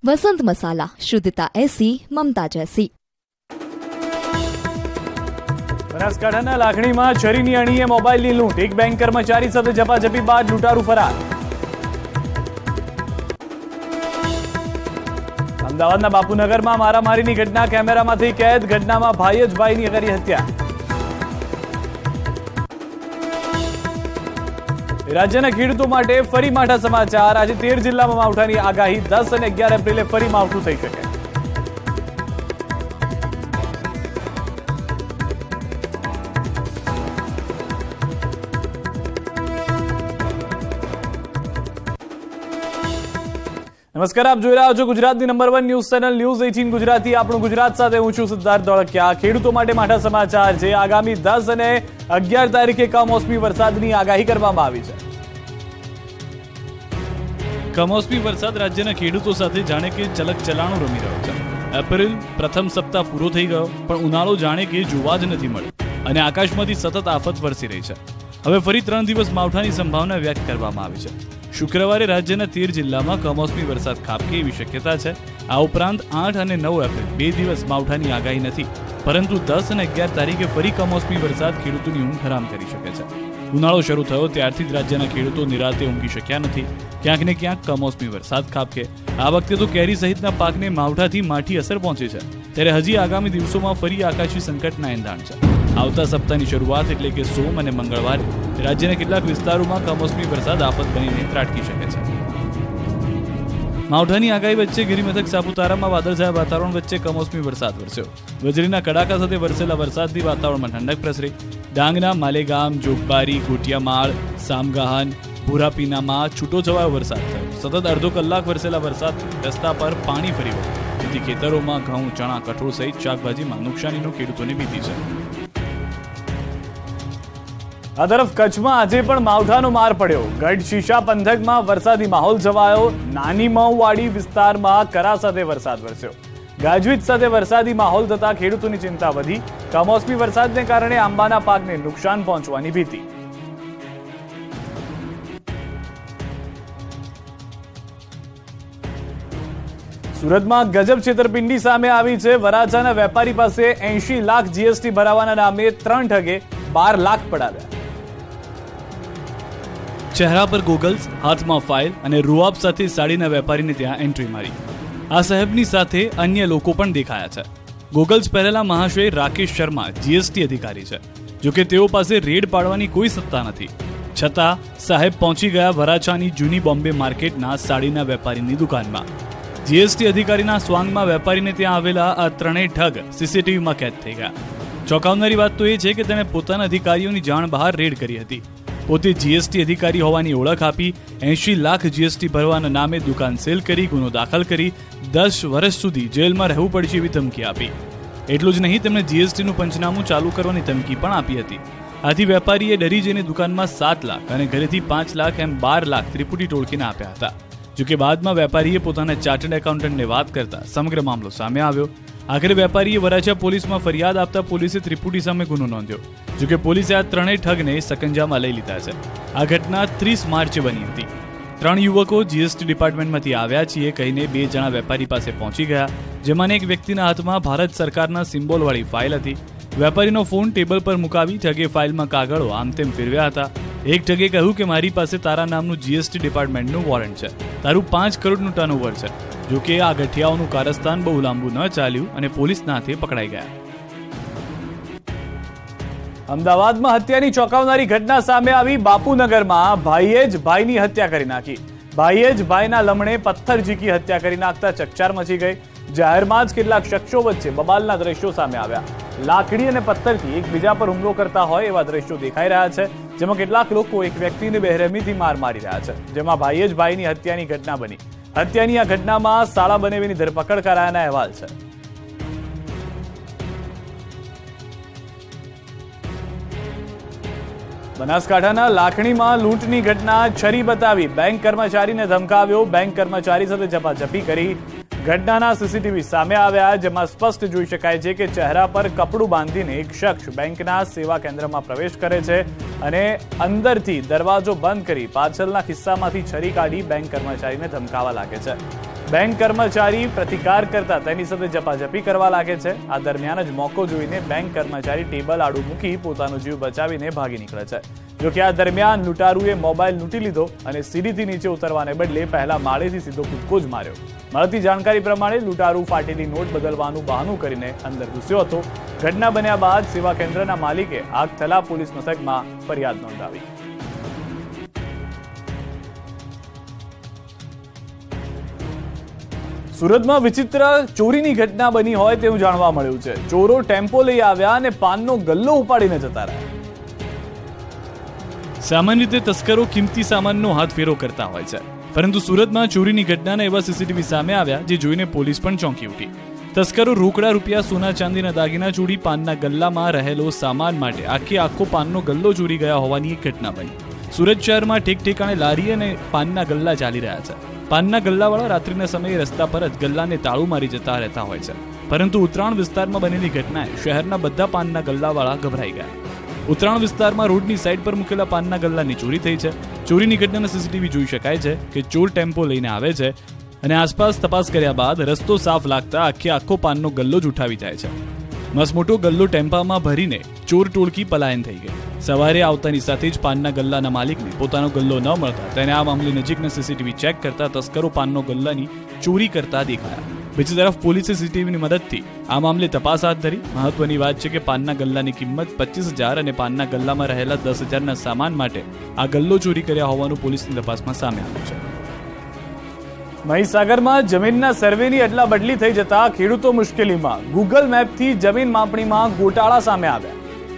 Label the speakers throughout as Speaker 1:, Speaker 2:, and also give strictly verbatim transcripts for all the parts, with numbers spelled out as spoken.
Speaker 1: वसंत मसाला, शुद्धता ऐसी, ममता जैसी।
Speaker 2: બનાસકાંઠાના લાખણીમાં છરીની અણીએ મોબાઈલની લૂંટ, એક બેંક કર્મચારી સાથે ઝપાઝપી બાદ લૂંટારૂ ફરાર। અમદાવાદના બાપુનગરમાં મારામારીની ઘટના કેમેરામાંથી કેદ, ઘટનામાં ભાઈ જ ભાઈની કરી હત્યા। રાજ્યના ખેડૂતો માટે ફરી માઠા સમાચાર, આજે તેર જિલ્લામાં માવઠાની આગાહી, દસ અને અગિયાર એપ્રિલે ફરી માવઠું થઈ શકે। નમસ્કાર, આપ જોઈ રહ્યા છો ગુજરાતની number one news channel news અઠ્ઠાવીસ ગુજરાતી। આપણું ગુજરાત સાથે હું છું સિદ્ધાર્થ ધોળકિયા। ખેડૂતો માટે માઠા સમાચાર છે, આગામી દસ અને અગિયાર તારીખે કમોસમી વરસાદની આગાહી કરવામાં આવી છે। કમોસમી વરસાદ રાજ્યના ખેડૂતો સાથે જાણે કે ચલક ચલાણું રમી રહ્યો છે। એપ્રિલ પ્રથમ સપ્તાહ પૂરો થઈ ગયો, પણ ઉનાળો જાણે કે જોવા જ નથી મળ્યો અને આકાશમાંથી સતત આફત વરસી રહી છે। હવે ફરી ત્રણ દિવસ માવઠાની સંભાવના વ્યક્ત કરવામાં આવી છે। શુક્રવારે રાજ્યના તેર જિલ્લામાં કમોસમી વરસાદ ખાબકે એવી શક્યતા છે। આ ઉપરાંત આઠ અને નવ એપ્રિલ બે દિવસ માવઠાની આગાહી નથી, પરંતુ દસ અને અગિયાર તારીખે ફરી કમોસમી વરસાદ ખેડૂતોની ઊંઘ હરામ કરી શકે છે। ઉનાળો શરૂ થયો ત્યારથી જ રાજ્યના ખેડૂતો નિરાતે ઊંઘી શક્યા નથી। ક્યાંક ને ક્યાંક કમોસમી વરસાદ ખાબકે। આ વખતે તો કેરી સહિતના પાકને માવઠાથી માઠી અસર પહોંચી છે, ત્યારે હજી આગામી દિવસોમાં ફરી આકાશી સંકટના એંધાણ છે। આવતા સપ્તાહની શરૂઆત એટલે કે સોમ અને મંગળવારે રાજ્યના કેટલાક વિસ્તારોમાં કમોસમી વરસાદ આફત બનીને ત્રાટકી શકે છે। માવઠાની આગાહી વચ્ચે ગિરિમથક સાપુતારામાં વાદળછાયા વાતાવરણ વચ્ચે કમોસમી વરસાદ વરસ્યો। વીજળીના કડાકા સાથે વરસેલા વરસાદથી વાતાવરણમાં ઠંડક પ્રસરી। ડાંગના માલેગામ, જોગબારી, ગોટિયામાળ, સામગાહન, ભૂરાપીનામાં છૂટોછવાયો વરસાદ થયો। સતત અડધો કલાક વરસેલા વરસાદ રસ્તા પર પાણી ફરી વળ્યું, જેથી ખેતરોમાં ઘઉં, ચણા, કઠોળ સહિત શાકભાજીમાં નુકસાનીનો ખેડૂતોને ભીતિ છે। આ તરફ કચ્છમાં આજે પણ માવઠાનો માર પડ્યો। ગઢ શીશા પંથકમાં વરસાદી માહોલ છવાયો। નાની મહુવાડી વિસ્તારમાં કરા સાથે વરસાદ વરસ્યો। ગાજવીજ સાથે વરસાદી માહોલ થતા ખેડૂતોની ચિંતા વધી। કમોસમી વરસાદને કારણે આંબાના પાકને નુકસાન પહોંચવાની ભીતિ। સુરતમાં ગજબ છેતરપિંડી સામે આવી છે। વરાછાના વેપારી પાસે એંશી લાખ જીએસટી ભરાવાના નામે ત્રણ ઠગે બાર લાખ પડાવ્યા। ચહેરા પર ગોગલ્સ, હાથમાં ફાઇલ અને રૂઆબ સાથે સાડીના વેપારીને ત્યાં એન્ટ્રી મારી। આ સાહેબની સાથે અન્ય લોકો પણ દેખાયા છે। ગોગલ્સ પહેરેલા મહાશય રાકેશ શર્મા જીએસટી અધિકારી છે, જોકે તેઓ પાસે રેડ પાડવાની કોઈ સત્તા નથી, છતાં સાહેબ પહોંચી ગયા વરાછાની જૂની બોમ્બે માર્કેટના સાડીના વેપારીની દુકાનમાં। જીએસટી અધિકારીના સ્વાંગમાં વેપારીને ત્યાં આવેલા આ ત્રણેય ઠગ સીસીટીવીમાં કેદ થઈ ગયા। ચોંકાવનારી વાત તો એ છે કે તેણે પોતાના અધિકારીઓની જાણ બહાર રેડ કરી હતી। પોતે જીએસટી અધિકારી હોવાની ઓળખ આપી એંશી લાખ જીએસટી ભરવાના નામે દુકાન સીલ કરી, ગુનો દાખલ કરી દસ વર્ષ સુધી જેલમાં રહેવું પડશે એવી ધમકી આપી। એટલું જ નહીં, તેમણે જીએસટીનું પંચનામું ચાલુ કરવાની ધમકી પણ આપી હતી। આથી વેપારીએ ડરી જઈને દુકાનમાં સાત લાખ અને ઘરેથી પાંચ લાખ એમ બાર લાખ ત્રિપુટી ટોળકીને આપ્યા હતા। જોકે બાદમાં વેપારીએ પોતાના ચાર્ટર્ડ એકાઉન્ટન્ટને વાત કરતા સમગ્ર મામલો સામે આવ્યો। આખરે વેપારીએ વરાછા પોલીસમાં ફરિયાદ આપતા પોલીસે ત્રિપુટી સામે ગુનો નોંધ્યો। જોકે પોલીસે આ ત્રણેય ઠગને સકંજામાં લઈ લીધા છે। આ ઘટના ત્રીસ માર્ચે બની હતી। ત્રણ યુવકો જીએસટી ડિપાર્ટમેન્ટમાંથી આવ્યા છીએ કહીને બે જણા વેપારી પાસે પહોંચી ગયા, જેમાંને એક વ્યક્તિના હાથમાં ભારત સરકારના સિમ્બોલવાળી ફાઇલ હતી। વેપારીનો ફોન ટેબલ પર મુકાવી ઠગે ફાઇલમાં કાગળો આમ તેમ ફેરવ્યા હતા। એક ઠગે કહ્યું કે મારી પાસે તારા નામનું જીએસટી ડિપાર્ટમેન્ટનું વોરંટ છે, તારું પાંચ કરોડનું ટર્નઓવર છે। જોકે આ ગઠિયાઓનું કારસ્તાન બહુ લાંબુ ન ચાલ્યું અને પોલીસના હાથે પકડાઈ ગયા। અમદાવાદમાં હત્યાની ચોંકાવનારી ઘટના સામે આવી। બાપુનગરમાં ભાઈએ જ ભાઈની હત્યા કરી નાખી। ભાઈએ જ ભાઈના લમણે પથ્થર ઝીકી હત્યા કરી નાખતા ચકચાર મચી ગઈ। જાહેરમાં જ કેટલાક શખ્સો વચ્ચે બબાલના દ્રશ્યો સામે આવ્યા। લાકડી અને પથ્થરથી એકબીજા પર હુમલો કરતા હોય એવા દ્રશ્યો દેખાઈ રહ્યા છે, જેમાં કેટલાક લોકો એક વ્યક્તિને બેરહેમીથી માર મારી રહ્યા છે, જેમાં ભાઈએ જ ભાઈની હત્યાની ઘટના બની। હત્યાની આ ઘટનામાં સાળા બનેવીની ધરપકડ કરાયાના અહેવાલ છે। બનાસકાંઠાના લાખણીમાં લૂંટની ઘટના છરી બતાવી। બેંક કર્મચારીને ધમકાવ્યો, બેંક કર્મચારી સાથે ઝપાઝપી કરી। ઘટનાના સીસીટીવી સામે આવ્યા, જેમાં સ્પષ્ટ જોઈ શકાય છે કે ચહેરા પર કપડું બાંધીને એક શખ્સ બેંકના સેવા કેન્દ્રમાં પ્રવેશ કરે છે અને અંદરથી દરવાજો બંધ કરી પાછળના ખિસ્સામાંથી છરી કાઢી બેંક કર્મચારીને ધમકાવવા લાગે છે। બેંક કર્મચારી પ્રતિકાર કરતા તેની સાથે ઝપાઝપી કરવા લાગે છે. આ દરમિયાન જ મોકો જોઈને બેંક કર્મચારી ટેબલ આડું મૂકી પોતાનો જીવ બચાવીને ભાગી નીકળે છે. જોકે આ દરમિયાન લૂંટારુએ મોબાઈલ લૂંટી લીધો અને સીડીથી નીચે ઉતરવાને બદલે પહેલા માળેથી સીધો કૂદકો જ માર્યો. મળતી જાણકારી પ્રમાણે લૂંટારુ ફાટેલી નોટ બદલવાનું બહાનું કરીને અંદર ઘૂસ્યો હતો. ઘટના બન્યા બાદ સેવા કેન્દ્રના માલિકે આગથલા પોલીસ મથકમાં ફરિયાદ નોંધાવી. સુરતમાં વિચિત્ર ચોરીની ઘટના બની હોય તેવું જાણવા મળ્યું છે. ચોરો ટેમ્પો લઈ આવ્યા અને પાનનો ગલ્લો ઉપાડીને જતા રહ્યા. સામાન્ય રીતે તસ્કરો કિંમતી સામાનનો હાથફેરો કરતા હોય છે, પરંતુ સુરતમાં ચોરીની ઘટનાના એવા સીસીટીવી સામે આવ્યા જે જોઈને પોલીસ પણ ચોંકી ઉઠી. તસ્કરો રોકડા રૂપિયા, સોના ચાંદીના દાગીના ચોરી પાનના ગલ્લામાં રહેલો સામાન માટે આખે આખો પાનનો ગલ્લો ચોરી ગયા હોવાની એક ઘટના બની. સુરત શહેરમાં ઠેક ઠેકાણે લારી અને પાનના ગલ્લા ચાલી રહ્યા છે. પાનના ગલ્લાવાળા રાત્રિના સમયે રસ્તા પર જ ગલ્લાને તાળું મારી જતા રહેતા હોય છે, પરંતુ ઉત્તરાયણ વિસ્તારમાં બનેલી ઘટનાએ શહેરના બધા પાનના ગલ્લાવાળા ગભરાઈ ગયા. ઉત્તરાયણ વિસ્તારમાં રોડની સાઈડ પર મૂકેલા પાનના ગલ્લાની ચોરી થઈ છે. ચોરીની ઘટનાના સીસીટીવી જોઈ શકાય છે કે ચોર ટેમ્પો લઈને આવે છે અને આસપાસ તપાસ કર્યા બાદ રસ્તો સાફ લાગતા આખે આખો પાનનો ગલ્લો જ ઉઠાવી જાય છે. મસમોટો ગલ્લો ટેમ્પામાં ભરીને ચોર ટોળકી પલાયન થઈ ગઈ. સવારે આવતાની સાથે જ પાનના ગલ્લાના માલિકને પોતાનો ગલ્લો ન મળતા તેને આ મામલે નજીકના સીસીટીવી ચેક કરતા તસ્કરો પાનનો ગલ્લાની ચોરી કરતા દેખાયા. બીજી તરફ પોલીસે સીસીટીવીની મદદથી આ મામલે તપાસ હાથ ધરી. મહત્વની વાત છે કે પાનના ગલ્લાની કિંમત પચીસ હજાર અને પાનના ગલ્લામાં રહેલા દસ હજારના સામાન માટે આ ગલ્લો ચોરી કર્યા હોવાનું પોલીસની તપાસમાં સામે આવ્યું છે. મહીસાગરમાં જમીનના સર્વેની અદલા બદલી થઈ જતા ખેડૂતો મુશ્કેલીમાં. ગૂગલ મેપથી જમીન માપણીમાં ગોટાળા સામે આવ્યા.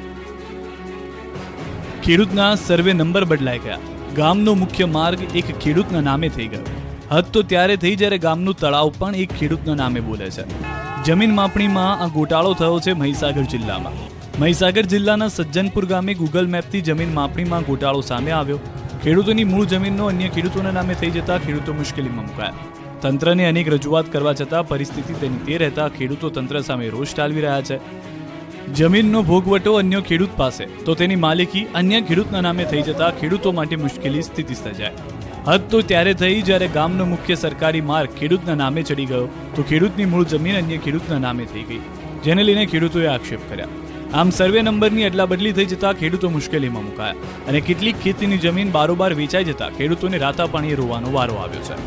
Speaker 2: ખેડૂતના સર્વે નંબર બદલાઈ ગયા. ગામનો મુખ્ય માર્ગ એક ખેડૂતના નામે થઈ ગયો. હદ તો ત્યારે થઈ જ્યારે ગામનું તળાવ પણ એક ખેડૂતના નામે બોલે છે. જમીન માપણીમાં આ ગોટાળો થયો છે મહીસાગર જિલ્લામાં. મહીસાગર જિલ્લાના સજ્જનપુર ગામે ગૂગલ મેપથી જમીન માપણીમાં ગોટાળો સામે આવ્યો. ખેડૂતોની મૂળ જમીનનો અન્ય ખેડૂતોના નામે થઈ જતા ખેડૂતો મુશ્કેલીમાં મુકાયા. તંત્રને અનેક રજૂઆત કરવા છતાં પરિસ્થિતિ તેની તે રહેતા ખેડૂતો તંત્ર સામે રોષ ઠાલવી રહ્યા છે. જમીનનો ભોગવટો અન્ય ખેડૂત પાસે તો તેની માલિકી અન્ય ખેડૂતના નામે થઈ જતા ખેડૂતો માટે મુશ્કેલી સ્થિતિ સર્જાય. હદ તો ત્યારે થઈ જ્યારે ગામનો મુખ્ય સરકારી માર્ગ ખેડૂતના નામે ચડી ગયો તો ખેડૂતની મૂળ જમીન અન્ય ખેડૂતના નામે થઈ ગઈ, જેને લઈને ખેડૂતોએ આક્ષેપ કર્યા. આમ સર્વે નંબરની અદલા બદલી થઈ જતા ખેડૂતો મુશ્કેલીમાં મુકાયા અને કેટલીક ખેતીની જમીન બારોબાર વેચાઈ જતા ખેડૂતોને રાતા પાણીએ રોવાનો વારો આવ્યો છે.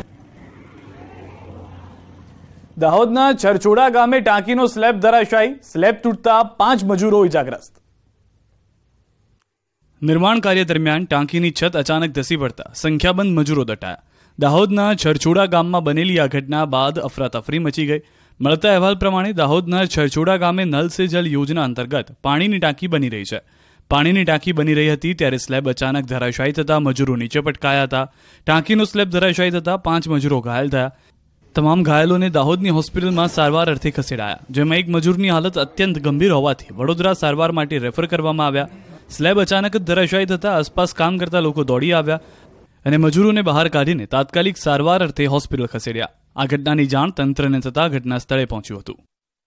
Speaker 2: દાહોદના છરછોડા ગામે ટાંકીનો સ્લેબ ધરાશાયી. સ્લેબ તૂટતા પાંચ મજૂરો ઇજાગ્રસ્ત. નિર્માણ કાર્ય દરમિયાન ટાંકીની છત અચાનક ધસી પડતા સંખ્યાબંધ મજૂરો દટાયા. દાહોદના છરછોડા ગામમાં બનેલી આ ઘટના બાદ અફરાતફરી મચી ગઈ. મળતા અહેવાલ પ્રમાણે દાહોદના છરછોડા ગામે નલ સે જલ યોજના અંતર્ગત પાણીની ટાંકી બની રહી છે. પાણીની ટાંકી બની રહી હતી ત્યારે સ્લેબ અચાનક ધરાશાયી થતા મજૂરો નીચે પટકાયા હતા. ટાંકીનો સ્લેબ ધરાશાયી થતા પાંચ મજૂરો ઘાયલ થયા. તમામ ઘાયલોને દાહોદની હોસ્પિટલમાં સારવાર અર્થે ખસેડાયા, જેમાં એક મજૂરની હાલત અત્યંત ગંભીર હોવાથી વડોદરા સારવાર માટે રેફર કરવામાં આવ્યા. સ્લેબ અચાનક જ ધરાશાયી થતા આસપાસ કામ કરતા લોકો દોડી આવ્યા અને મજૂરોને બહાર કાઢીને તાત્કાલિક સારવાર અર્થે હોસ્પિટલ ખસેડ્યા. આ ઘટનાની જાણ તંત્રને થતા ઘટના સ્થળે પહોંચ્યું હતું.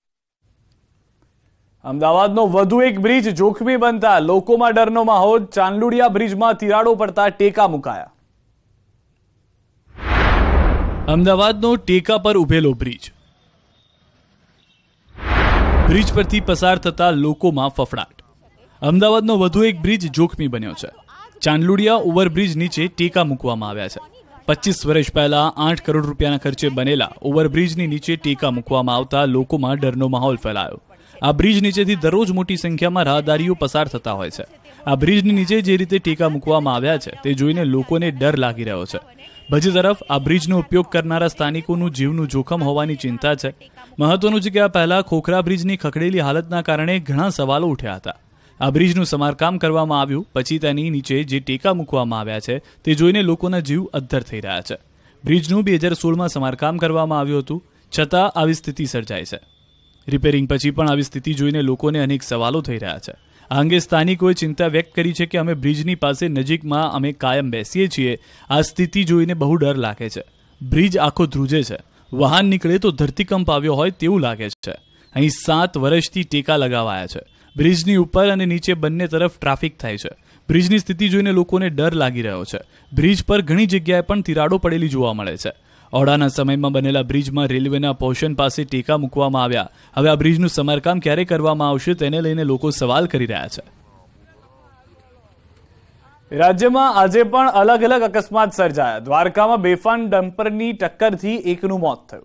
Speaker 2: અમદાવાદનો વધુ એક બ્રિજ જોખમી બનતા લોકોમાં ડરનો માહોલ. ચાંદલુડિયા બ્રિજમાં તિરાડો પડતા ટેકા મુકાયા. અમદાવાદનો ટેકા પર ઉભેલો બ્રિજ. બ્રિજ પરથી પસાર થતા લોકોમાં ફફડાટ. અમદાવાદનો વધુ એક બ્રિજ જોખમી બન્યો છે. ચાંદલુડિયા ઓવરબ્રિજ નીચે ટેકા મૂકવામાં આવ્યા છે. પચીસ વર્ષ પહેલા આઠ કરોડ રૂપિયાના ખર્ચે બનેલા ઓવરબ્રિજની નીચે ટેકા મૂકવામાં આવતા લોકોમાં ડરનો માહોલ ફેલાયો. આ બ્રિજ નીચેથી દરરોજ મોટી સંખ્યામાં રાહદારીઓ પસાર થતા હોય છે. આ બ્રિજની નીચે જે રીતે ટેકા મૂકવામાં આવ્યા છે તે જોઈને લોકોને ડર લાગી રહ્યો છે. બીજી તરફ આ બ્રિજનો ઉપયોગ કરનારા સ્થાનિકોનું જીવનું જોખમ હોવાની ચિંતા છે. મહત્વનું છે કે આ પહેલા ખોખરા બ્રિજની ખખડેલી હાલતના કારણે ઘણા સવાલો ઉઠ્યા હતા. આ બ્રિજનું સમારકામ કરવામાં આવ્યું પછી તેની નીચે જે ટેકા મૂકવામાં આવ્યા છે તે જોઈને લોકોના જીવ અદ્ધર થઈ રહ્યા છે. બ્રિજનું બે હજાર સોળમાં સમારકામ કરવામાં આવ્યું હતું, છતાં આવી સ્થિતિ સર્જાય છે. રિપેરિંગ પછી પણ આવી સ્થિતિ જોઈને લોકોને અનેક સવાલો થઈ રહ્યા છે. આ અંગે સ્થાનિકોએ ચિંતા વ્યક્ત કરી છે કે અમે બ્રિજની પાસે નજીકમાં અમે કાયમ બેસીએ છીએ. આ સ્થિતિ જોઈને બહુ ડર લાગે છે. બ્રિજ આખો ધ્રુજે છે. વાહન નીકળે તો ધરતીકંપ આવ્યો હોય તેવું લાગે છે. અહીં સાત વર્ષથી ટેકા લગાવાયા છે. બ્રિજની ઉપર અને નીચે બંને તરફ ટ્રાફિક થાય છે. બ્રિજની સ્થિતિ જોઈને લોકોને ડર લાગી રહ્યો છે. બ્રિજ પર ઘણી જગ્યાએ પણ તિરાડો પડેલી જોવા મળે છે. ઓડાના સમયમાં બનેલા બ્રિજમાં રેલવેના પોર્શન પાસે ટેકા મૂકવામાં આવ્યા. હવે આ બ્રિજનું સમારકામ ક્યારે કરવામાં આવશે તેને લઈને લોકો સવાલ કરી રહ્યા છે. રાજ્યમાં આજે પણ અલગ અલગ અકસ્માત સર્જાયા. દ્વારકામાં બેફામ ડમ્પરની ટક્કરથી એકનું મોત થયું.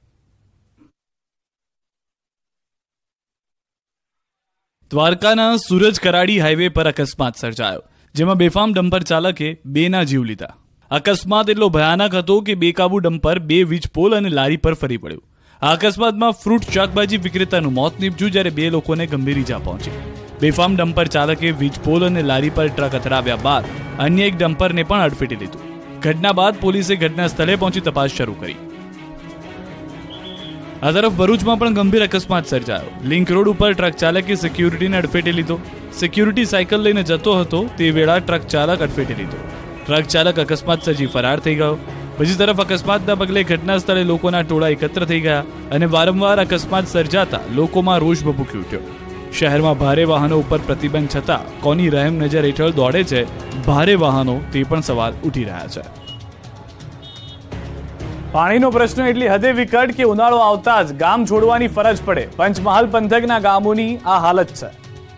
Speaker 2: દ્વારકાના સુરજ કરાડી હાઈવે પર અકસ્માત સર્જાયો, જેમાં બેફામ ડમ્પર ચાલકે બેના જીવ લીધા. અકસ્માત એટલો ભયાનક હતો કે બેકાબુ ડમ્પર બે વીજ પોલ અને લારી પર ફરી પડ્યું. આ અકસ્માતમાં ફ્રૂટ શાકભાજી વિક્રેતાનું મોત નીપજ્યું, જ્યારે બે લોકોને ગંભીર ઈજા પહોંચી. બેફામ ડમ્પર ચાલકે વીજ પોલ અને લારી પર ટ્રક અથડાવ્યા બાદ અન્ય એક ડમ્પરને પણ અડફેટી લીધું. ઘટના બાદ પોલીસે ઘટના સ્થળે પહોંચી તપાસ શરૂ કરી. આ તરફ ભરૂચમાં પણ ગંભીર અકસ્માત સર્જાયો. લિંક રોડ ઉપર ટ્રક ચાલકે સિક્યુરિટીને અડફેટે લીધો. સિક્યુરિટી સાયકલ લઈને જતો હતો તે વેળા ટ્રક ચાલક અડફેટે લીધો. ટ્રક ચાલક અકસ્માત સર્જી ફરાર થઈ ગયો. બીજી તરફ અકસ્માતના પગલે ઘટના સ્થળે લોકોના ટોળા એકત્ર થઈ ગયા અને વારંવાર અકસ્માત સર્જાતા લોકોમાં રોષ ભભૂકી ઉઠ્યો. શહેરમાં ભારે વાહનો ઉપર પ્રતિબંધ છતાં કોની રહેમ નજર હેઠળ દોડે છે ભારે વાહનો, તે પણ સવાલ ઉઠી રહ્યા છે. પાણીનો પ્રશ્ન એટલી હદે વિકટ કે ઉનાળો આવતા જ ગામ છોડવાની ફરજ પડે. પંચમહાલ પંથકના ગામોની આ હાલત છે.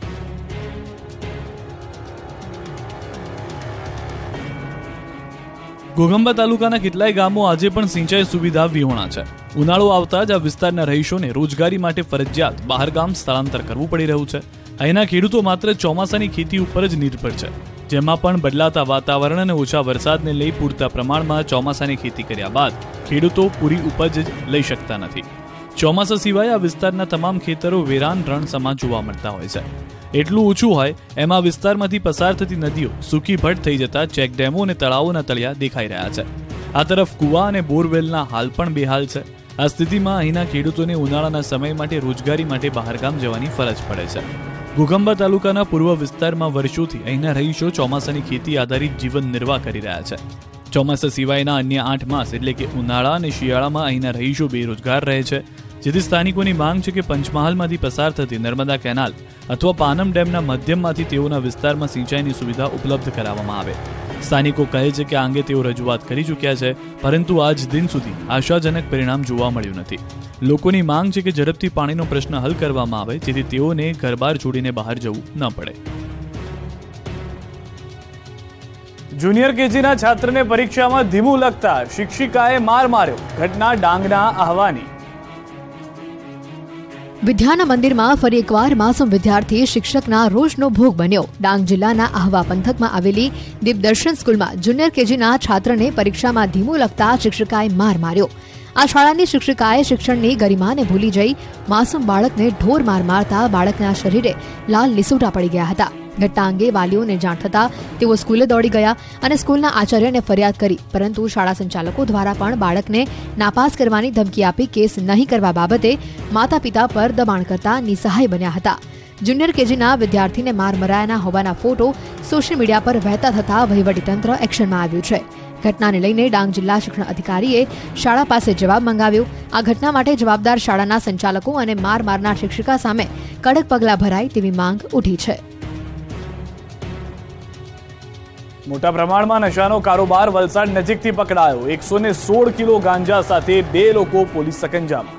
Speaker 2: ઘોઘંબા તાલુકાના કેટલાય ગામો આજે પણ સિંચાઈ સુવિધા વિહોણા છે. ઉનાળો આવતા જ આ વિસ્તારના રહીશોને રોજગારી માટે ફરજિયાત બહાર ગામ સ્થળાંતર કરવું પડી રહ્યું છે. અહીંના ખેડૂતો માત્ર ચોમાસાની ખેતી ઉપર જ નિર્ભર છે, જેમાં પણ બદલાતા વાતાવરણ અને ઓછા વરસાદને લઈ પૂરતા પ્રમાણમાં ચોમાસાની ખેતી કર્યા બાદ ખેડૂતો પૂરી ઉપજ જ લઈ શકતા નથી. ચોમાસા સિવાય આ વિસ્તારના તમામ ખેતરો વેરાન રણ સમાન જોવા મળતા હોય છે. એટલું ઓછું હોય એમ આ વિસ્તારમાંથી પસાર થતી નદીઓ સૂકી ભટ્ટ થઈ જતા ચેકડેમો અને તળાવોના તળિયા દેખાઈ રહ્યા છે. આ તરફ કુવા અને બોરવેલના હાલ પણ બેહાલ છે. આ સ્થિતિમાં અહીંના ખેડૂતોને ઉનાળાના સમય માટે રોજગારી માટે બહારગામ જવાની ફરજ પડે છે. ઘોઘંબા તાલુકાના પૂર્વ વિસ્તારમાં વર્ષોથી અહીંના રહીશો ચોમાસાની ખેતી આધારિત જીવન નિર્વાહ કરી રહ્યા છે. ચોમાસા સિવાયના અન્ય આઠ માસ એટલે કે ઉનાળા અને શિયાળામાં અહીંના રહીશો બેરોજગાર રહે છે, જેથી સ્થાનિકોની માંગ છે કે પંચમહાલમાંથી પસાર થતી નર્મદા કેનાલ અથવા પાનમ ડેમના મધ્યમમાંથી તેઓના વિસ્તારમાં સિંચાઈની સુવિધા ઉપલબ્ધ કરાવવામાં આવે. સ્થાનિકો કહે છે કે આ અંગે તેઓ રજૂઆત કરી ચૂક્યા છે, પરંતુ આજ દિન સુધી આશાજનક પરિણામ જોવા મળ્યું નથી. લોકોની માંગ છે કે ઝડપથી પાણીનો પ્રશ્ન હલ કરવામાં આવે, જેથી તેઓને ઘરબાર છોડીને બહાર જવું ન પડે. જુનિયર કેજીના છાત્રને પરીક્ષામાં ધીમું લગતા શિક્ષિકાએ માર માર્યો. ઘટના ડાંગના આહવાની.
Speaker 3: વિદ્યાના મંદિરમાં ફરી એકવાર માસૂમ વિદ્યાર્થી શિક્ષકના રોષનો ભોગ બન્યો. ડાંગ જિલ્લાના આહવા પંથકમાં આવેલી દીપદર્શન સ્કૂલમાં જુનિયર કેજીના છાત્રને પરીક્ષામાં ધીમું લગતા શિક્ષિકાએ માર માર્યો. આ શાળાની શિક્ષિકાએ શિક્ષણની ગરિમાને ભૂલી જઈ માસૂમ બાળકને ઢોર માર મારતા બાળકના શરીરે લાલ લીસોટા પડી ગયા હતા. ઘટના અંગે વાલીઓને જાણ થતા તેઓ સ્કૂલે દોડી ગયા અને સ્કૂલના આચાર્યને ફરિયાદ કરી, પરંતુ શાળા સંચાલકો દ્વારા પણ બાળકને નાપાસ કરવાની ધમકી આપી કેસ નહીં કરવા બાબતે માતા પિતા પર દબાણ કરતા નિસહાય બન્યા હતા. જુનિયર કેજીના વિદ્યાર્થીને માર મરાયાના હોવાના ફોટો સોશિયલ મીડિયા પર વહેતા થતા વહીવટીતંત્ર એક્શનમાં આવ્યું છે. ઘટનાને લઈને ડાંગ જિલ્લા શિક્ષણ અધિકારીએ શાળા પાસે જવાબ મંગાવ્યો. આ ઘટના માટે જવાબદાર શાળાના સંચાલકો અને માર મારનાર શિક્ષિકા સામે કડક પગલાં ભરાય તેવી માંગ ઉઠી છે.
Speaker 2: મોટા પ્રમાણમાં નશાનો કારોબાર વલસાડ નજીકથી પકડાયો. એકસો ને સોળ કિલો ગાંજા સાથે બે લોકો પોલીસ સકંજામાં.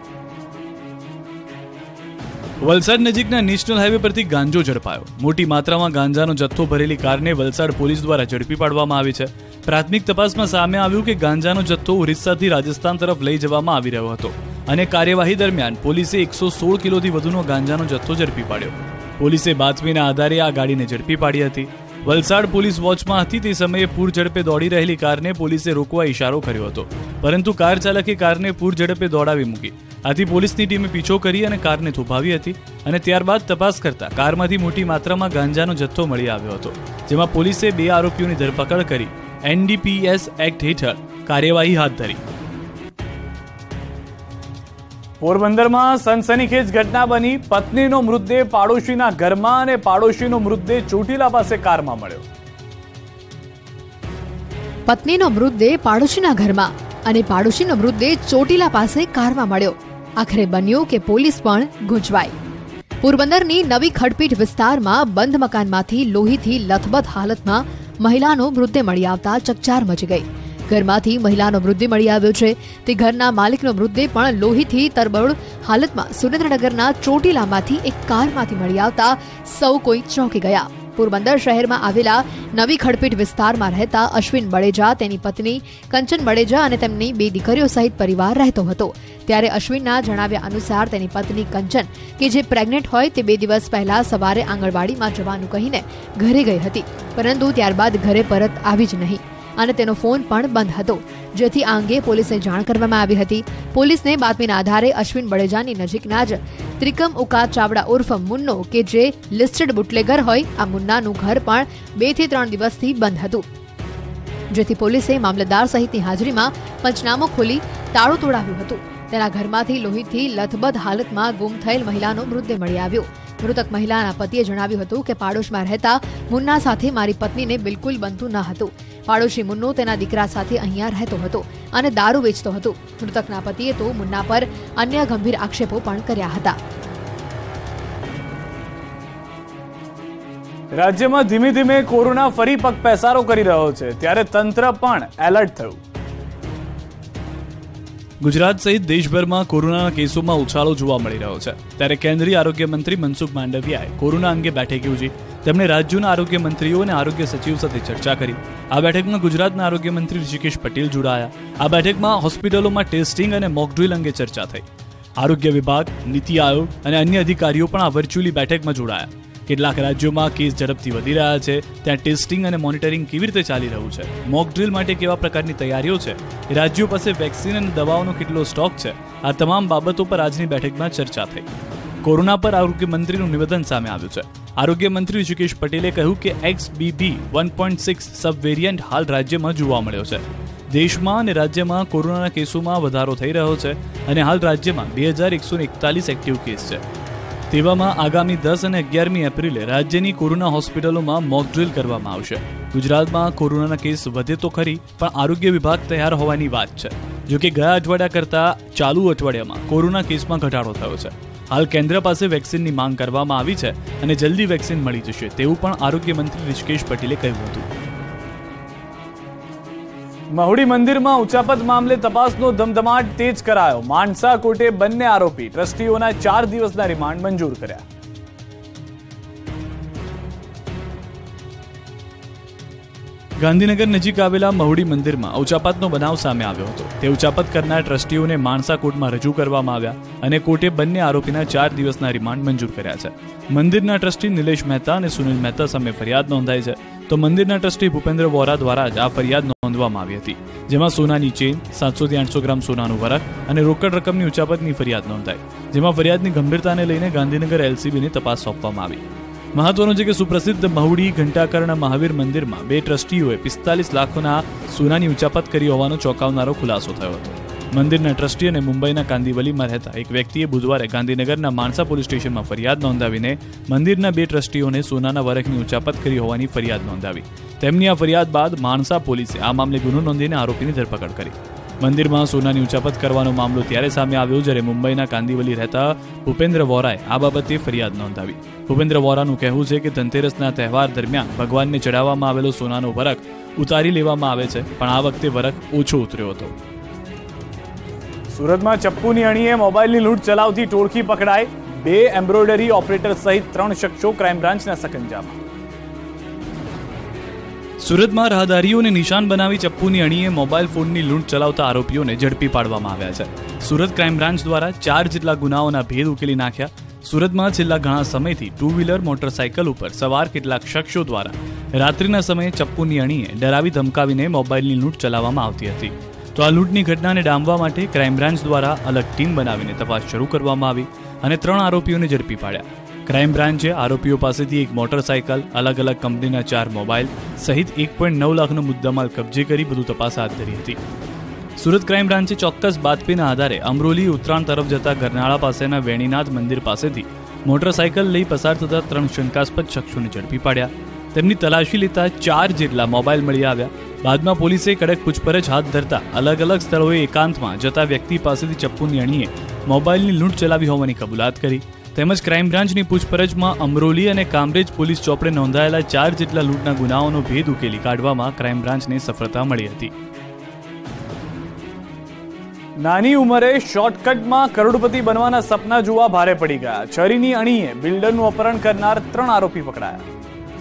Speaker 2: વલસાડ નજીકના નેશનલ હાઈવે પરથી ગાંજો ઝડપાયો. મોટી માત્રામાં ગાંજાનો જથ્થો ભરેલી કારને વલસાડ પોલીસ દ્વારા ઝડપી પાડવામાં આવી છે. પ્રાથમિક તપાસમાં સામે આવ્યું કે ગાંજાનો જથ્થો ઓરિસ્સાથી રાજસ્થાન તરફ લઈ જવામાં આવી રહ્યો હતો અને કાર્યવાહી દરમિયાન પોલીસે એકસો સોળ કિલોથી વધુનો ગાંજાનો જથ્થો ઝડપી પાડ્યો. પોલીસે બાતમીના આધારે આ ગાડીને ઝડપી પાડી હતી. વલસાડ પોલીસ વોચમાં હતી તે સમયે પૂર ઝડપે દોડી રહેલી કારને પોલીસે રોકવા ઇશારો કર્યો હતો, પરંતુ કાર ચાલકે કારને પૂર ઝડપે દોડાવી મૂકી. આથી પોલીસની ટીમે પીછો કરી અને કારને થોભાવી હતી અને ત્યારબાદ તપાસ કરતા કારમાંથી મોટી માત્રામાં ગાંજાનો જથ્થો મળી આવ્યો હતો, જેમાં પોલીસે બે આરોપીઓની ધરપકડ કરી એનડીપીએસ એક્ટ હેઠળ કાર્યવાહી હાથ ધરી. પોરબંદરમાં સનસનીખેજ ઘટના બની. પત્નીનો મૃતદેહ પાડોશીના ઘરમાં અને પાડોશીનો મૃતદેહ ચોટીલા પાસે કારમાં મળ્યો.
Speaker 3: પત્નીનો મૃતદેહ પાડોશીના ઘરમાં અને પાડોશીનો મૃતદેહ ચોટીલા પાસે કારમાં મળ્યો. આખરે બન્યું કે પોલીસ પણ ગૂંચવાઈ. પોરબંદરની નવી ખડપીઠ વિસ્તારમાં બંધ મકાનમાંથી લોહીથી લથબથ હાલતમાં મહિલાનો મૃતદેહ મળી આવતા ચકચાર મચી ગઈ. ઘરમાંથી મહિલાનો મૃતદેહ મળી આવ્યો છે. તે ઘરના માલિકનો મૃતદેહ પણ લોહીથી તરબોળ હાલતમાં સુરેન્દ્રનગરના ચોટીલામાંથી એક કારમાંથી મળી આવતા સૌ કોઈ ચોંકી ગયા. પોરબંદર શહેરમાં આવેલા નવી ખડપીટ વિસ્તારમાં રહેતા અશ્વિન બળેજા, તેની પત્ની કંચન બળેજા અને તેમની બે દીકરીઓ સહિત પરિવાર રહેતો હતો. ત્યારે અશ્વિનના જણાવ્યા અનુસાર તેની પત્ની કંચન, કે જે પ્રેગ્નેન્ટ હોય, તે બે દિવસ પહેલા સવારે આંગણવાડીમાં જવાનું કહીને ઘરે ગઈ હતી, પરંતુ ત્યારબાદ ઘરે પરત આવી જ નહીં અને તેનો ફોન પણ બંધ હતો, જેથી આ અંગે પોલીસને જાણ કરવામાં આવી હતી. પોલીસને બાતમીના આધારે અશ્વિન બળેજાની નજીકના જ ત્રિકમ ઉકા ચાવડા ઉર્ફ મુન્નો, કે જે લિસ્ટેડ બુટલેગર હોય, આ મુન્નાનું ઘર પણ બે થી ત્રણ દિવસથી બંધ હતું, જેથી પોલીસે મામલતદાર સહિતની હાજરીમાં પંચનામો ખોલી તાળું તોડાવ્યું હતું. તેના ઘરમાંથી લોહીથી લથબથ હાલતમાં ગુમ થયેલ મહિલાનો મૃતદેહ મળી આવ્યો. મૃતક મહિલાના પતિએ જણાવ્યું હતું કે પાડોશમાં રહેતા મુન્ના સાથે મારી પત્નીને બિલકુલ બનતું ન હતું. પાડોશી મુન્નો તેના દીકરા સાથે અહીંયા રહેતો હતો અને દારૂ વેચતો હતો. મૃતકના પતિએ તો મુન્ના પર અન્ય ગંભીર આક્ષેપો પણ કર્યા હતા.
Speaker 2: રાજ્યમાં ધીમે ધીમે કોરોના ફરી પગપેસારો કરી રહ્યો છે, ત્યારે તંત્ર પણ એલર્ટ થયું. ગુજરાત સહિત દેશભરમાં કોરોનાના કેસોમાં ઉછાળો જોવા મળી રહ્યો છે. ત્યારે કેન્દ્રીય આરોગ્ય મંત્રી મનસુખ માંડવિયાએ કોરોના અંગે બેઠક યોજી. તેમણે રાજ્યોના આરોગ્ય મંત્રીઓ અને આરોગ્ય સચિવ સાથે ચર્ચા કરી. આ બેઠકમાં ગુજરાતના આરોગ્ય મંત્રી ઋષિકેશ પટેલ જોડાયા. આ બેઠકમાં હોસ્પિટલોમાં ટેસ્ટિંગ અને મોકડ્રીલ અંગે ચર્ચા થઈ. આરોગ્ય વિભાગ, નીતિ આયોગ અને અન્ય અધિકારીઓ પણ આ વર્ચ્યુઅલી બેઠકમાં જોડાયા. કેટલાક રાજ્યોમાં કેસ ઝડપથી વધી રહ્યા છે, ત્યાં ટેસ્ટિંગ અને મોનિટરિંગ કેવી રીતે ચાલી રહ્યું છે, મોક ડ્રીલ માટે કેવા પ્રકારની તૈયારીઓ છે, રાજ્યો પાસે વેક્સિન અને દવાઓનો કેટલો સ્ટોક છે, આ તમામ બાબતો પર આજની બેઠકમાં ચર્ચા થઈ. કોરોના પર આરોગ્ય મંત્રીનું નિવેદન સામે આવ્યું છે. આરોગ્ય મંત્રી ઋષિકેશ પટેલે કહ્યું કે X B B one point six sub variant હાલ રાજ્યમાં જોવા મળ્યો છે. દેશમાં અને રાજ્યમાં કોરોનાના કેસોમાં વધારો થઈ રહ્યો છે અને હાલ રાજ્યમાં બે હજાર એકસો એકતાલીસ એક્ટિવ કેસ છે. તેવામાં આગામી દસ અને અગિયારમી એપ્રિલે રાજ્યની કોરોના હોસ્પિટલોમાં મોક ડ્રીલ કરવામાં આવશે. ગુજરાતમાં કોરોનાના કેસ વધે તો ખરી, પણ આરોગ્ય વિભાગ તૈયાર હોવાની વાત છે. જોકે ગયા અઠવાડિયા કરતાં ચાલુ અઠવાડિયામાં કોરોના કેસમાં ઘટાડો થયો છે. હાલ કેન્દ્ર પાસે વેક્સિનની માંગ કરવામાં આવી છે અને જલ્દી વેક્સિન મળી જશે તેવું પણ આરોગ્ય મંત્રી ઋષિકેશ પટેલે કહ્યું હતું. મહુડી મંદિરમાં ઉચાપત મામલે તપાસનો ધમધમાટ તેજ કરાયો. માણસા કોર્ટે બંને આરોપી ટ્રસ્ટીઓના ચાર દિવસના રિમાન્ડ મંજૂર કર્યા. ગાંધીનગર નજીક આવેલા મહુડી મંદિરમાં ઉચાપતનો બનાવ સામે આવ્યો હતો. તે ઉચાપત કરનાર ટ્રસ્ટીઓને માણસા કોર્ટમાં રજૂ કરવામાં આવ્યા અને કોર્ટે બંને આરોપીના ચાર દિવસના રિમાન્ડ મંજૂર કર્યા છે. મંદિરના ટ્રસ્ટી નિલેશ મહેતા અને સુનિલ મહેતા સામે ફરિયાદ નોંધાઈ છે, તો મંદિરના ટ્રસ્ટી ભૂપેન્દ્ર વોરા દ્વારા જ આ ફરિયાદ નોંધવામાં આવી હતી, જેમાં સોનાની ચેન, સાતસો થી આઠસો ગ્રામ સોનાનું વરખ અને રોકડ રકમની ઉચાપતની ફરિયાદ નોંધાઈ, જેમાં ફરિયાદની ગંભીરતાને લઈને ગાંધીનગર એલસીબીને તપાસ સોંપવામાં આવી. મહત્વનું છે કે સુપ્રસિદ્ધ મહુડી ઘંટાકર્ણ મહાવીર મંદિરમાં બે ટ્રસ્ટીઓએ પિસ્તાલીસ લાખના સોનાની ઉચાપત કરી હોવાનો ચોંકાવનારો ખુલાસો થયો હતો. મંદિરના ટ્રસ્ટી અને મુંબઈના કાંદિવલીમાં રહેતા એક વ્યક્તિએ બુધવારે ગાંધીનગરના માણસા પોલીસ સ્ટેશનમાં ફરિયાદ નોંધાવીને મંદિરના બે ટ્રસ્ટીઓને સોનાના વરખની ઉચાપત કરી હોવાની ફરિયાદ નોંધાવી. તેમની આ ફરિયાદ બાદ માણસા પોલીસે આ મામલે ગુનો નોંધીને આરોપીની ધરપકડ કરી. મંદિરમાં સોનાની ઉચાપત કરવાનો મામલો ત્યારે સામે આવ્યો જ્યારે મુંબઈના કાંદિવલી રહેતા ભૂપેન્દ્ર વોરાએ આ બાબતે ફરિયાદ નોંધાવી. ભૂપેન્દ્ર વોરાનું કહેવું છે કે ધનતેરસના તહેવાર દરમિયાન ભગવાનને ચડાવવામાં આવેલો સોનાનો વરખ ઉતારી લેવામાં આવે છે, પણ આ વખતે વરખ ઓછો ઉતર્યો હતો. સુરતમાં ચપ્પુની અણીએ મોબાઈલની લૂંટ ચલાવતી ટોળકી પકડાઈ. બે એમ્બ્રોઇડરી ઓપરેટર સહિત ત્રણ શખ્સો ક્રાઇમ બ્રાન્ચના સકંજામાં. સુરતમાં રાહદારીઓને નિશાન બનાવી ચપ્પુની અણીએ મોબાઈલ ફોનની લૂંટ ચલાવતા આરોપીઓને ઝડપી પાડવામાં આવ્યા છે. સુરત ક્રાઇમ બ્રાન્ચ દ્વારા ચાર જેટલા ગુનાઓના ભેદ ઉકેલી નાખ્યા. સુરતમાં છેલ્લા ઘણા સમયથી ટુ વ્હીલર મોટરસાયકલ ઉપર સવાર કેટલાક શખ્સો દ્વારા રાત્રિના સમયે ચપ્પુની અણીએ ડરાવી ધમકાવીને મોબાઈલની લૂંટ ચલાવવામાં આવતી હતી. તો આ લૂંટની ઘટનાને ડામવા માટે ક્રાઇમ બ્રાન્ચ દ્વારા અલગ ટીમ બનાવીને તપાસ શરૂ કરવામાં આવી અને ત્રણ આરોપીઓને ઝડપી પાડ્યા. ક્રાઇમ બ્રાન્ચે આરોપીઓ પાસેથી એક મોટરસાયકલ, અલગ અલગ કંપનીના ચાર મોબાઈલ સહિત એક પોઈન્ટ નવ લાખનો મુદ્દામાલ કબજે કરી વધુ તપાસ હાથ ધરી હતી. સુરત ક્રાઇમ બ્રાન્ચે ચોક્કસ બાતમીના આધારે અમરોલી ઉત્તરાયણ તરફ જતા ગરનાળા પાસેના વેણીનાથ મંદિર પાસેથી મોટરસાયકલ લઈ પસાર થતા ત્રણ શંકાસ્પદ શખ્સોને ઝડપી પાડ્યા. તેમની તલાશી લેતા ચાર જેટલા મોબાઈલ મળી આવ્યા. બાદમાં પોલીસે કડક પૂછપરછ હાથ ધરતા અલગ અલગ સ્થળોએ એકાંતમાં જતા વ્યક્તિ પાસેથી ચપ્પુની અણીએ મોબાઈલની લૂંટ ચલાવી હોવાની કબૂલાત કરી. તેમજ ક્રાઇમ બ્રાન્ચની પૂછપરછમાં અમરોલી અને કામરેજ પોલીસ ચોપડે નોંધાયેલા ચાર જેટલા લૂંટના ગુનાઓનો ભેદ ઉકેલી કાઢવામાં ક્રાઇમ બ્રાન્ચને સફળતા મળી હતી. નાની ઉંમરે શોર્ટકટમાં કરોડપતિ બનવાના સપના જોવા ભારે પડી ગયા. છરીની અણીએ બિલ્ડરનું અપહરણ કરનાર ત્રણ આરોપી પકડાયા.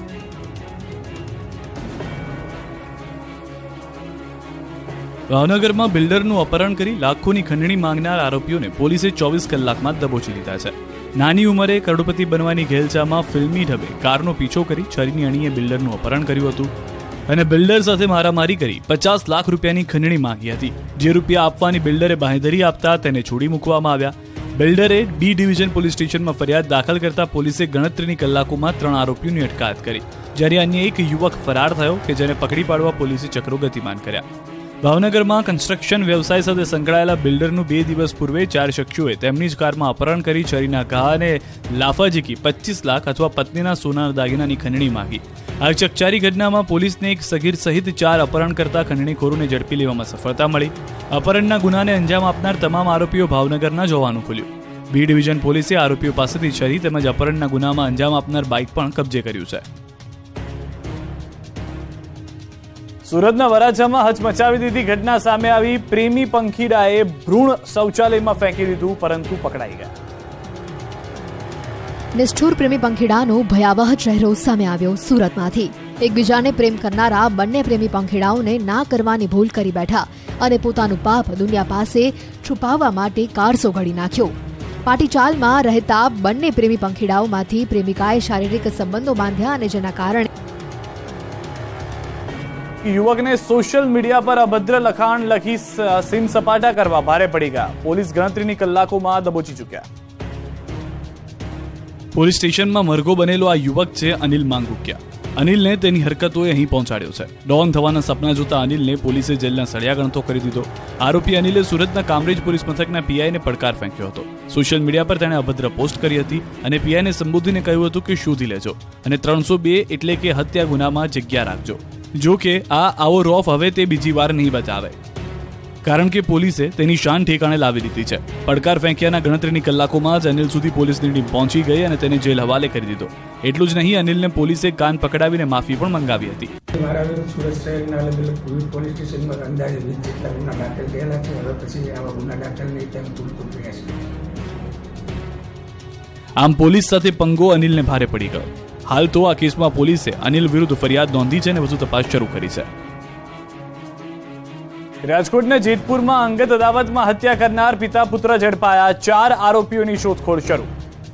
Speaker 2: ભાવનગરમાં બિલ્ડરનું અપહરણ કરી લાખોની ખંડણી માંગનાર આરોપીઓને પોલીસે ચોવીસ કલાકમાં દબોચી લીધા છે. નાની ઉંમરે કરોડપતિ બનવાની ઘેલચામાં ફિલ્મી ઢબે કારનો પીછો કરી છરીની અણીએ બિલ્ડરનું અપહરણ કર્યું હતું અને બિલ્ડર સાથે મારામારી કરી પચાસ લાખ રૂપિયાની ખંડણી માંગી હતી. જે રૂપિયા આપવાની બિલ્ડરે બાંહેધરી આપતા તેને છોડી મૂકવામાં આવ્યા. બિલ્ડરે બી ડિવિઝન પોલીસ સ્ટેશનમાં ફરિયાદ દાખલ કરતા પોલીસે ગણતરીની કલાકોમાં ત્રણ આરોપીઓની અટકાયત કરી, જ્યારે અન્ય એક યુવક ફરાર થયો કે જેને પકડી પાડવા પોલીસે ચક્રો ગતિમાન કર્યા. ભાવનગરમાં કન્સ્ટ્રક્શન વ્યવસાય સાથે સંકળાયેલા બિલ્ડરનું બે દિવસ પૂર્વે ચાર શખ્સોએ તેમની જ કારમાં અપહરણ કરી છરીના ઘા અને લાફા ઝીકી પચીસ લાખ અથવા પત્નીના સોનાના દાગીનાની ખંડણી માંગી. આ ચકચારી ઘટનામાં પોલીસને એક સગીર સહિત ચાર અપહરણ કરતા ખંડણીખોરોને ઝડપી લેવામાં સફળતા મળી. અપહરણના ગુનાને અંજામ આપનાર તમામ આરોપીઓ ભાવનગરના જ હોવાનું ખુલ્યું. બી ડિવિઝન પોલીસે આરોપીઓ પાસેથી છરી તેમજ અપહરણના ગુનામાં અંજામ આપનાર બાઇક પણ કબજે કર્યું છે. સુરતના વરાછામાં હચમચાવી દીધી ઘટના સામે આવી. પ્રેમી પંખીડાએ ભ્રૂણ શૌચાલયમાં ફેંકી દીધું, પરંતુ પકડાઈ ગયા.
Speaker 3: નિષ્ઠુર પ્રેમી પંખીડાનો ભયાવહ ચહેરો સામે આવ્યો સુરતમાંથી. એકબીજાને પ્રેમ કરનારા બંને પ્રેમી પંખીડાઓને ના કરવાની ભૂલ કરી બેઠા અને પોતાનું પાપ દુનિયા પાસે છુપાવવા માટે કારસો ઘડી નાખ્યો. પાટીચાલમાં રહેતા બંને પ્રેમી પંખીડાઓમાંથી પ્રેમિકાએ શારીરિક સંબંધો બાંધ્યા અને જેના કારણે
Speaker 2: યુવકને સોશિયલ મીડિયા પર અભદ્ર લખાણ લખી સીમ સપાટા કરવા ભારે પડી ગયા. પોલીસ ગણતરીની કલાકોમાં દબોચી ચૂક્યા. પોલીસ સ્ટેશનમાં મરઘો બનેલો આ યુવક છે અનિલ માંગુકિયા. અનિલને તેની હરકતોએ અહીં પહોંચાડ્યો છે. ડોન થવાના સપના જોતા અનિલને પોલીસે જેલના સળિયા ગણતો કરી દીધો. આરોપી અનિલે સુરતના કામરેજ પોલીસ મથકના પીઆઈને પડકાર ફેંક્યો હતો. સોશિયલ મીડિયા પર તેણે અભદ્ર પોસ્ટ કરી હતી અને પીઆઈને સંબોધીને કહ્યું હતું કે શોધી લેજો અને ત્રણસો બે એટલે કે હત્યા ગુનામાં જગ્યા રાખજો. જો કે આ આવો રોફ હવે તે બીજી વાર નહીં બતાવે, કારણ કે પોલીસે તેની શાન ઠેકાણે લાવી દીધી છે. પડકાર ફેંક્યાના ગણતરીની કલાકોમાં જ અનિલ સુધી પોલીસની ટીમ પહોંચી ગઈ અને તેને જેલ હવાલે કરી દીધો. એટલું જ નહીં, અનિલને પોલીસે કાન પકડાવીને માફી પણ મંગાવી હતી.
Speaker 4: મારા વિરુદ્ધ સુરત શહેરના અલગ અલગ પોલીસ સ્ટેશનમાં અંદાજે વીસ જેટલા ગુના દાખલ થયેલા છે. હવે પછી આવા ગુના દાખલ નહીં તેમ પૂરતું પ્રયાસ છે.
Speaker 2: આમ પોલીસ સાથે પંગો અનિલને ભારે પડી ગયો. હાલ તો આ કેસમાં પોલીસે અનિલ વિરુદ્ધ ફરિયાદ નોંધી છે અને વધુ તપાસ શરૂ કરી છે. રાજકોટના જેતપુરમાં અંગત અદાવતમાં હત્યા કરનાર પિતા પુત્ર ઝડપાયા. ચાર આરોપીઓની શોધખોળ શરૂ.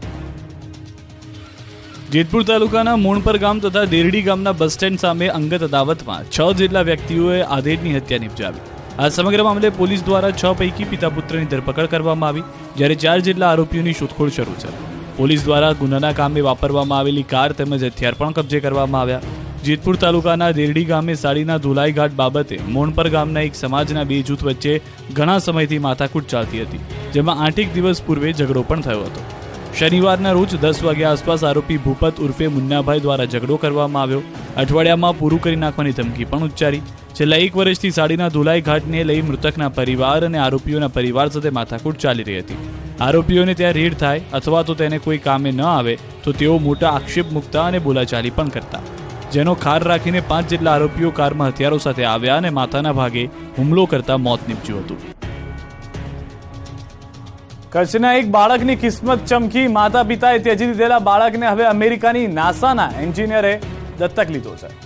Speaker 2: જેતપુર તાલુકાના મોણપર ગામ તથા દેરડી ગામના બસ સ્ટેન્ડ સામે અંગત અદાવતમાં છ જેટલા વ્યક્તિઓએ આધેડની હત્યા નિપજાવી. આ સમગ્ર મામલે પોલીસ દ્વારા છ પૈકી પિતા પુત્રની ધરપકડ કરવામાં આવી, જ્યારે ચાર જેટલા આરોપીઓની શોધખોળ શરૂ છે. પોલીસ દ્વારા ગુનાના કામે વાપરવામાં આવેલી કાર તેમજ હથિયાર પણ કબજે કરવામાં આવ્યા. જેતપુર તાલુકાના દેરડી ગામે સાડીના ધોલાઈ ઘાટ બાબતે મોણપર ગામના એક સમાજના બે જૂથ વચ્ચે ઘણા સમયથી માથાકૂટ ચાલતી હતી, જેમાં આઠેક દિવસ પૂર્વે ઝઘડો પણ થયો હતો. શનિવારના રોજ દસ વાગ્યા આસપાસ આરોપી ભૂપત ઉર્ફે મુન્નાભાઈ દ્વારા ઝઘડો કરવામાં આવ્યો. અઠવાડિયામાં પૂરું કરી નાખવાની ધમકી પણ ઉચ્ચારી. છેલ્લા એક વર્ષથી સાડીના ધોલાઈ ઘાટને લઈ મૃતકના પરિવાર અને આરોપીઓના પરિવાર સાથે માથાકૂટ ચાલી રહી હતી. આરોપીઓને ત્યાં રેડ થાય અથવા તો તેને કોઈ કામે ન આવે તો તેઓ મોટા આક્ષેપ મૂકતા અને બોલાચાલી પણ કરતા, જેનો ખાર રાખીને પાંચ જેટલા આરોપીઓ કારમાં હથિયારો સાથે આવ્યા અને માથાના ભાગે હુમલો કરતા મોત નીપજ્યું હતું. કચ્છના એક બાળકની કિસ્મત ચમકી. માતા પિતાએ ત્યજી દીધેલા બાળકને હવે અમેરિકાની નાસાના એન્જિનિયરે દત્તક લીધો છે.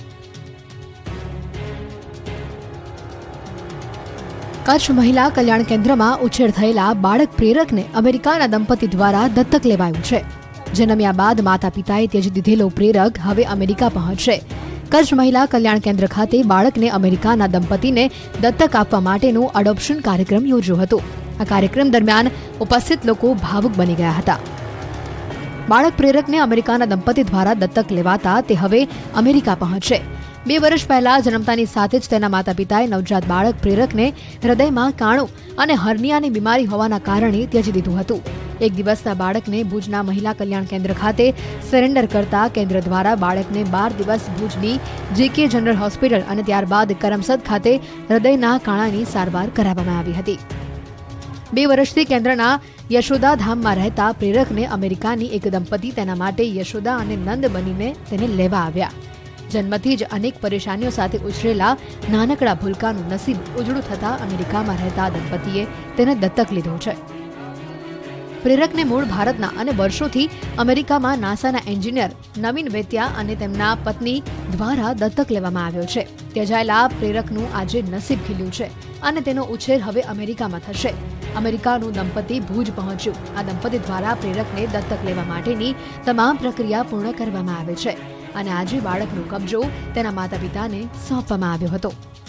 Speaker 3: કચ્છ મહિલા કલ્યાણ કેન્દ્રમાં ઉછેર થયેલા બાળક પ્રેરકને અમેરિકાના દંપતી દ્વારા દત્તક લેવાયું છે. જન્મ્યા બાદ માતા પિતાએ ત્યજી દીધેલો પ્રેરક હવે અમેરિકા પહોંચશે. કચ્છ મહિલા કલ્યાણ કેન્દ્ર ખાતે બાળકને અમેરિકાના દંપતીને દત્તક આપવા માટેનો એડોપ્શન કાર્યક્રમ યોજ્યો હતો. આ કાર્યક્રમ દરમિયાન ઉપસ્થિત લોકો ભાવુક બની ગયા હતા. બાળક પ્રેરકને અમેરિકાના દંપતી દ્વારા દત્તક લેવાતા તે હવે અમેરિકા પહોંચશે. બે વર્ષ પહેલા જન્મતાની સાથે જ તેના માતા પિતાએ નવજાત બાળક પ્રેરકને હૃદયમાં કાણું અને હર્નિયાની બીમારી હોવાના કારણે ત્યજી દીધું હતું. એક દિવસના બાળકને ભુજના મહિલા કલ્યાણ કેન્દ્ર ખાતે સરેન્ડર કરતા કેન્દ્ર દ્વારા બાળકને બાર દિવસ ભુજની જેકે જનરલ હોસ્પિટલ અને ત્યારબાદ કરમસદ ખાતે હૃદયના કાણાની સારવાર કરાવવામાં આવી હતી. બે વર્ષથી કેન્દ્રના યશોદા ધામમાં રહેતા પ્રેરકને અમેરિકાની એક દંપતી તેના માટે યશોદા અને નંદ બનીને તેને લેવા આવ્યા. જન્મથી જ અનેક પરેશાનીઓ સાથે ઉછરેલા નાનકડા ભૂલકાનું નસીબ ઉજળું થતા અમેરિકામાં રહેતા દંપતીએ તેને દત્તક લીધો છે. પ્રેરકને મૂળ ભારતના અને વર્ષોથી અમેરિકામાં નાસાના એન્જિનિયર નવીન વેત્યા અને તેમના પત્ની દ્વારા દત્તક લેવામાં આવ્યો છે. ત્યજાયેલા પ્રેરકનું આજે નસીબ ખીલ્યું છે અને તેનો ઉછેર હવે અમેરિકામાં થશે. અમેરિકાનું દંપતી ભુજ પહોંચ્યું. આ દંપતી દ્વારા પ્રેરકને દત્તક લેવા માટેની તમામ પ્રક્રિયા પૂર્ણ કરવામાં આવે છે અને આજે બાળકનો કબજો તેના માતા પિતાને સોંપવામાં આવ્યો હતો.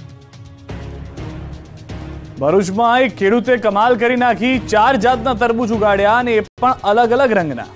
Speaker 2: ભરૂચમાં એક ખેડૂતે કમાલ કરી નાખી. ચાર જાતના તરબૂચ ઉગાડ્યા અને એ પણ અલગ અલગ રંગના.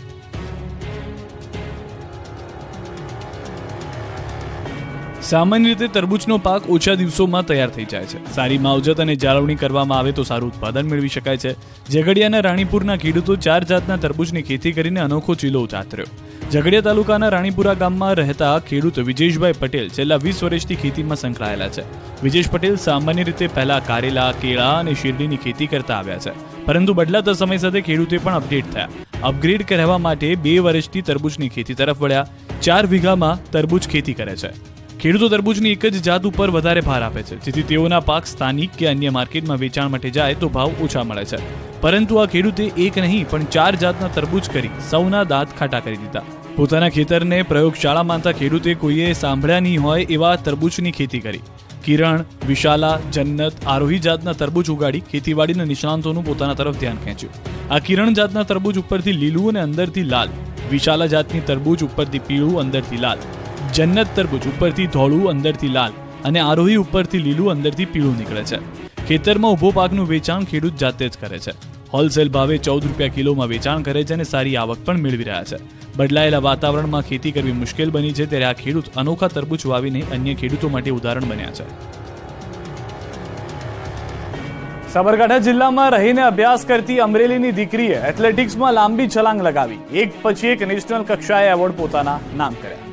Speaker 2: સામાન્ય રીતે તરબૂચનો પાક ઓછા દિવસોમાં તૈયાર થઈ જાય છે. સારી માવજત અને જાળવણી કરવામાં આવે તો સારું ઉત્પાદન મેળવી શકાય છે. ઝઘડિયાના રાણીપુરના ખેડૂતો ચાર જાતના તરબૂચની ખેતી કરીને અનોખો ચીલો ઉતાર્યો. ઝઘડિયા તાલુકાના રાણીપુરા ગામમાં રહેતા ખેડૂત વિજેશભાઈ પટેલ છેલ્લા વીસ વર્ષથી ખેતીમાં સંકળાયેલા છે. વિજેશ પટેલ સામાન્ય રીતે પહેલા કારેલા, કેળા અને શેરડીની ખેતી કરતા આવ્યા છે, પરંતુ બદલાતા સમય સાથે ખેડૂતે પણ અપડેટ થયા. અપગ્રેડ કરવા માટે બે વર્ષથી તરબૂચની ખેતી તરફ વળ્યા. ચાર વીઘામાં તરબૂચ ખેતી કરે છે. ખેડૂતો તરબૂચની એક જ જાત ઉપર વધારે ભાર આપે છે, જેથી તેઓના પાક સ્થાનિક કે અન્ય માર્કેટમાં વેચાણ માટે જાય તો ભાવ ઓછા મળે છે. પરંતુ આ ખેડૂતે એક નહીં પણ ચાર જાતના તરબૂચ કરી સૌના દાંત ખાટા કરી દીધા. પોતાના ખેતરને પ્રયોગશાળા માનતા ખેડૂતે કોઈએ સાંભળ્યા નહીં હોય એવા તરબૂચની ખેતી કરી. કિરણ, વિશાલા, જન્નત, આરોહી જાતના તરબૂચ ઉગાડી ખેતીવાડીના નિષ્ણાંતોનું પોતાના તરફ ધ્યાન ખેંચ્યું. આ કિરણ જાતના તરબૂચ ઉપરથી લીલું અને અંદરથી લાલ, વિશાલા જાતની તરબૂચ ઉપરથી પીળું અંદરથી લાલ, જન્નત તરબૂચ ઉપરથી ધોળું અંદરથી લાલ અને આરોહી ઉપરથી લીલું અંદરથી પીળું નીકળે છે. ખેતરમાં ઉભો પાકનું વેચાણ ખેડૂત જાતે જ કરે છે. હોલસેલ ભાવે ચૌદ રૂપિયા કિલોમાં વેચાણ કરે છે અને સારી આવક પણ મેળવી રહ્યા છે. બદલાયેલા વાતાવરણમાં ખેતી કરવી મુશ્કેલ બની છે, ત્યારે આ ખેડૂત અનોખા તરબૂચ વાવીને અન્ય ખેડૂતો માટે ઉદાહરણ બન્યા છે. સાબરકાંઠા જિલ્લામાં રહીને અભ્યાસ કરતી અમરેલીની દીકરીએ એથ્લેટિક્સમાં લાંબી છલાંગ લગાવી એક પછી એક નેશનલ કક્ષાએ એવોર્ડ પોતાના નામ કર્યા.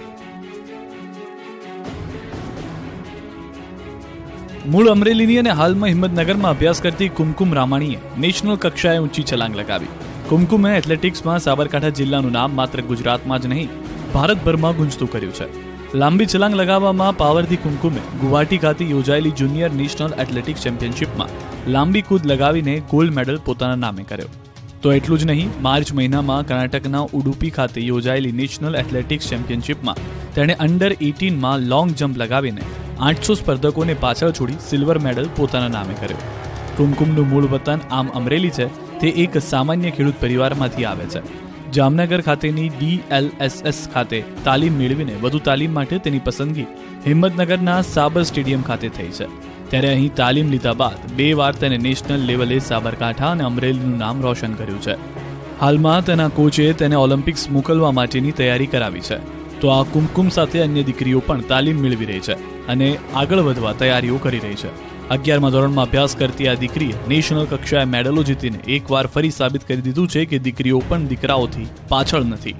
Speaker 2: મૂળ અમરેલીની અને હાલમાં હિંમતનગરમાં અભ્યાસ કરતી કુમકુમ રામાણીએ નેશનલ કક્ષાએ ઊંચી છલાંગ લગાવી. કુમકુમે એથ્લેટિક્સમાં સાબરકાંઠા જિલ્લાનું નામ માત્ર ગુજરાતમાં જ નહીં ભારતભરમાં ગુંજતું કર્યું છે. લાંબી છલાંગ લગાવવામાં પાવરથી કુમકુમે ગુવાહાટી ખાતે યોજાયેલી જુનિયર નેશનલ એથ્લેટિક્સ ચેમ્પિયનશિપમાં લાંબી કૂદ લગાવીને ગોલ્ડ મેડલ પોતાના નામે કર્યો. તો એટલું જ નહીં, માર્ચ મહિનામાં કર્ણાટકના ઉડુપી ખાતે યોજાયેલી નેશનલ એથ્લેટિક્સ ચેમ્પિયનશિપમાં તેણે અંડર એટીનમાં લોંગ જમ્પ લગાવીને આઠસો સ્પર્ધકોને પાછળ છોડી સિલ્વર મેડલ પોતાના નામે કર્યો. કુમકુમનું મૂળ વતન આમ અમરેલી છે. તે એક સામાન્ય ખેડૂત પરિવારમાંથી આવે છે. જામનગર ખાતેની ડી એલ એસ એસ ખાતે તાલીમ મેળવીને વધુ તાલીમ માટે તેની પસંદગી હિંમતનગરના સાબર સ્ટેડિયમ ખાતે થઈ છે. ત્યારે અહીં તાલીમ લીધા બાદ બે વાર તેને નેશનલ લેવલે સાબરકાંઠા અને અમરેલીનું નામ રોશન કર્યું છે. હાલમાં તેના કોચે તેને ઓલિમ્પિક્સ મોકલવા માટેની તૈયારી કરાવી છે. તો આ કુમકુમ સાથે અન્ય દીકરીઓ પણ તાલીમ મેળવી રહી છે અને આગળ વધવા તૈયારીઓ કરી રહી છે. અગિયારમા ધોરણમાં અભ્યાસ કરતી આ દીકરીએ નેશનલ કક્ષાએ મેડલો જીતીને એકવાર ફરી સાબિત કરી દીધું છે કે દીકરીઓ પણ દીકરાઓથી પાછળ નથી.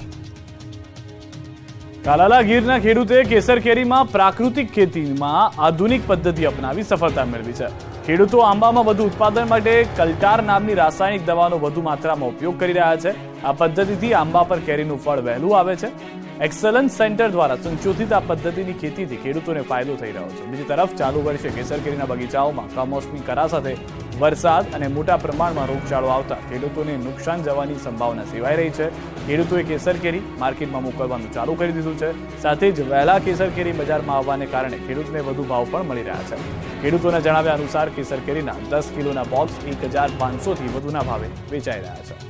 Speaker 2: કાલાલા ગીરના ખેડૂતે કેસર કેરીમાં પ્રાકૃતિક ખેતીમાં આધુનિક પદ્ધતિ અપનાવી સફળતા મેળવી છે. ખેડૂતો આંબામાં વધુ ઉત્પાદન માટે કલ્ટાર નામની રાસાયણિક દવાનો વધુ માત્રામાં ઉપયોગ કરી રહ્યા છે. આ પદ્ધતિથી આંબા પર કેરીનું ફળ વહેલું આવે છે. એક્સલન્સ સેન્ટર દ્વારા સંશોધિત આ પદ્ધતિની ખેતીથી ખેડૂતોને ફાયદો થઈ રહ્યો છે. બીજી તરફ ચાલુ વર્ષે કેસર કેરીના બગીચાઓમાં કમોસમી કરા સાથે વરસાદ અને મોટા પ્રમાણમાં રોગચાળો આવતા ખેડૂતોને નુકસાન જવાની સંભાવના સેવાઈ રહી છે. ખેડૂતોએ કેસર કેરી માર્કેટમાં મોકલવાનું ચાલુ કરી દીધું છે. સાથે જ વહેલા કેસર કેરી બજારમાં આવવાને કારણે ખેડૂતને વધુ ભાવ પણ મળી રહ્યા છે. ખેડૂતોના જણાવ્યા અનુસાર કેસર કેરીના દસ કિલોના બોક્સ એક હજાર પાંચસો થી વધુના ભાવે વેચાઈ રહ્યા છે.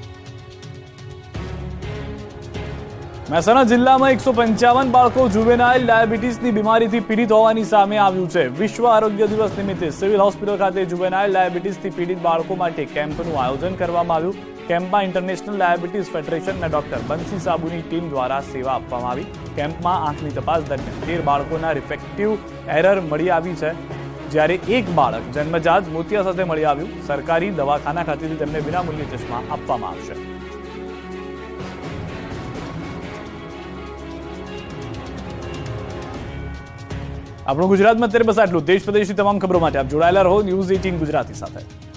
Speaker 2: મહેસાણા જિલ્લામાં એકસો પંચાવન બાળકો જુવેનાઇલ ડાયાબિટીસની બીમારીથી પીડિત હોવાની સામે આવ્યું છે. વિશ્વ આરોગ્ય દિવસ નિમિત્તે સિવિલ હોસ્પિટલ ખાતે જુવેનાઇલ ડાયાબિટીસથી પીડિત બાળકો માટે કેમ્પનું આયોજન કરવામાં આવ્યું. કેમ્પમાં ઇન્ટરનેશનલ ડાયાબિટીસ ફેડરેશનના ડોક્ટર બંસી સાબુની ટીમ દ્વારા સેવા આપવામાં આવી. કેમ્પમાં આંખની તપાસ દરમિયાન તેર બાળકોના રિફ્રેક્ટિવ એરર મળી આવી છે, જ્યારે એક બાળક જન્મજાત મોતિયા સાથે મળી આવ્યું. સરકારી દવાખાના ખાતેથી તેમને વિનામૂલ્યે ચશ્મા આપવામાં આવશે. આપણું ગુજરાતમાં અત્યારે બસ આટલું. દેશ પ્રદેશની તમામ ખબરો માટે આપ જોડાયેલા રહો ન્યૂઝ અઠ્ઠાવીસ ગુજરાતી સાથે.